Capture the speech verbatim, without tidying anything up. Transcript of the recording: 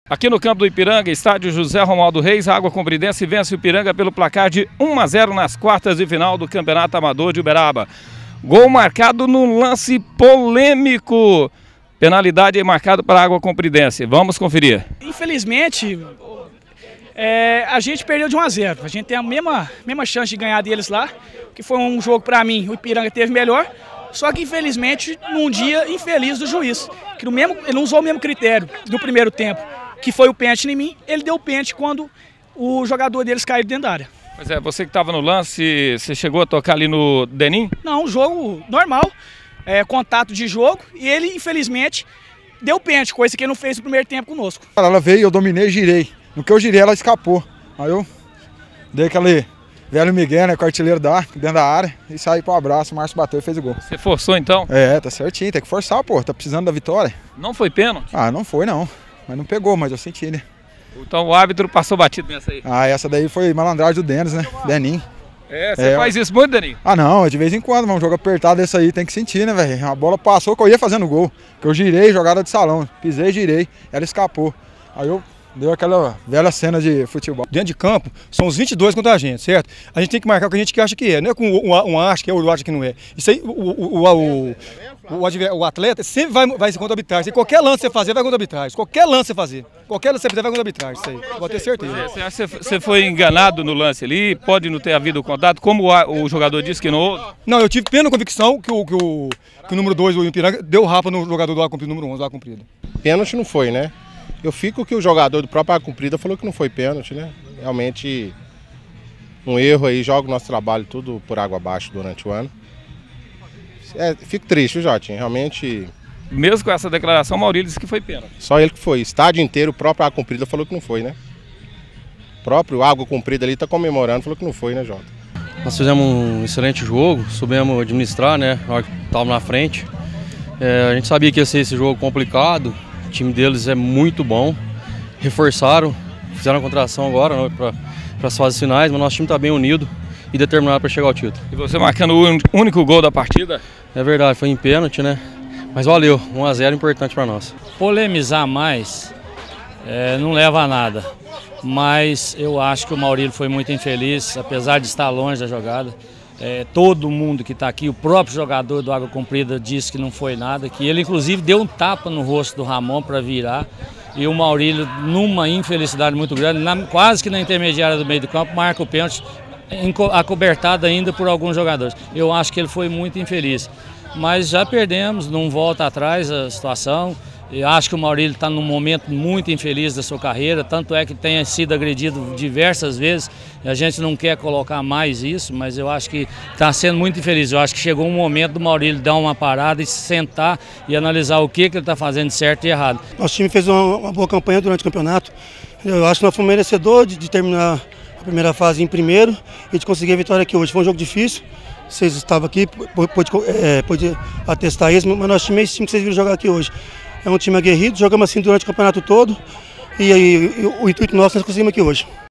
Aqui no campo do Ipiranga, estádio José Romualdo Reis, a Água Compridense vence o Ipiranga pelo placar de um a zero nas quartas de final do Campeonato Amador de Uberaba. Gol marcado num lance polêmico. Penalidade marcada para a Água Compridense. Vamos conferir. Infelizmente, é, a gente perdeu de um a zero. A gente tem a mesma, mesma chance de ganhar deles lá, que foi um jogo para mim, o Ipiranga teve melhor. Só que infelizmente, num dia infeliz do juiz, que no mesmo, ele não usou o mesmo critério do primeiro tempo, que foi o pênalti em mim, ele deu o pênalti quando o jogador deles caiu dentro da área. Pois é, você que estava no lance, você chegou a tocar ali no Denim? Não, um jogo normal, é, contato de jogo, e ele infelizmente deu o pênalti, coisa que ele não fez no primeiro tempo conosco. Ela veio, eu dominei e girei. No que eu girei, ela escapou. Aí eu dei aquele velho Miguel, né, com o artilheiro da, dentro da área, e saí pro abraço, o Márcio bateu e fez o gol. Você forçou então? É, tá certinho, tem que forçar, pô, tá precisando da vitória. Não foi pênalti? Ah, não foi não, mas não pegou, mas eu senti, né. Então o árbitro passou batido nessa aí? Ah, essa daí foi malandragem do Denis, né, Denim. É, você é, faz isso muito, Denim? Ah não, de vez em quando, mas um jogo apertado desse aí tem que sentir, né, velho. A bola passou que eu ia fazendo gol, que eu girei, jogada de salão, pisei, girei, ela escapou. Aí eu deu aquela velha cena de futebol. Dentro de campo, são os vinte e dois contra a gente, certo? A gente tem que marcar o que a gente acha que é, não é com um, um acha que é, o acha que não é. Isso aí, o, o, o, o, o, o atleta sempre vai, vai contra a arbitragem. Qualquer lance você fazer, vai contra a arbitragem. Qualquer lance você fazer. Qualquer lance você fizer, vai contra a arbitragem. Isso aí, pode ter certeza. É, você acha que você foi enganado no lance ali? Pode não ter havido contato? Como o, o jogador disse que não houve? Não, eu tive plena convicção que o, que o, que o número dois, o Ipiranga, deu rapa no jogador do Água Comprida, número onze, do Água Comprida. Pênalti não foi, né? Eu fico que o jogador do próprio Água Comprida falou que não foi pênalti, né? Realmente um erro aí, joga o nosso trabalho tudo por água abaixo durante o ano. É, fico triste, viu, Jotinho? Realmente... Mesmo com essa declaração, o Maurílio disse que foi pênalti. Só ele que foi. Estádio inteiro, o próprio Água Comprida falou que não foi, né? O próprio Água Comprida ali tá comemorando, falou que não foi, né, Jota? Nós fizemos um excelente jogo, soubemos administrar, né? Na hora que estávamos na frente. É, a gente sabia que ia ser esse jogo complicado. O time deles é muito bom, reforçaram, fizeram a contratação agora para as fases finais, mas nosso time está bem unido e determinado para chegar ao título. E você marcando o único gol da partida? É verdade, foi em pênalti, né? Mas valeu, um a zero importante para nós. Polemizar mais é, não leva a nada, mas eu acho que o Maurílio foi muito infeliz, apesar de estar longe da jogada. É, todo mundo que está aqui, o próprio jogador do Água Comprida disse que não foi nada, que ele inclusive deu um tapa no rosto do Ramon para virar, e o Maurílio, numa infelicidade muito grande, na, quase que na intermediária do meio do campo, marca o pênalti, acobertado ainda por alguns jogadores. Eu acho que ele foi muito infeliz, mas já perdemos, não volta atrás a situação. Eu acho que o Maurílio está num momento muito infeliz da sua carreira, tanto é que tenha sido agredido diversas vezes. A gente não quer colocar mais isso, mas eu acho que está sendo muito infeliz. Eu acho que chegou um momento do Maurílio dar uma parada e sentar e analisar o que, que ele está fazendo de certo e errado. Nosso time fez uma, uma boa campanha durante o campeonato. Eu acho que nós fomos merecedor de, de terminar a primeira fase em primeiro e de conseguir a vitória aqui hoje. Foi um jogo difícil. Vocês estavam aqui, pode, é, pode atestar isso, mas nosso time é esse time que vocês viram jogar aqui hoje. É um time aguerrido, jogamos assim durante o campeonato todo e, e, e o intuito nosso nós conseguimos aqui hoje.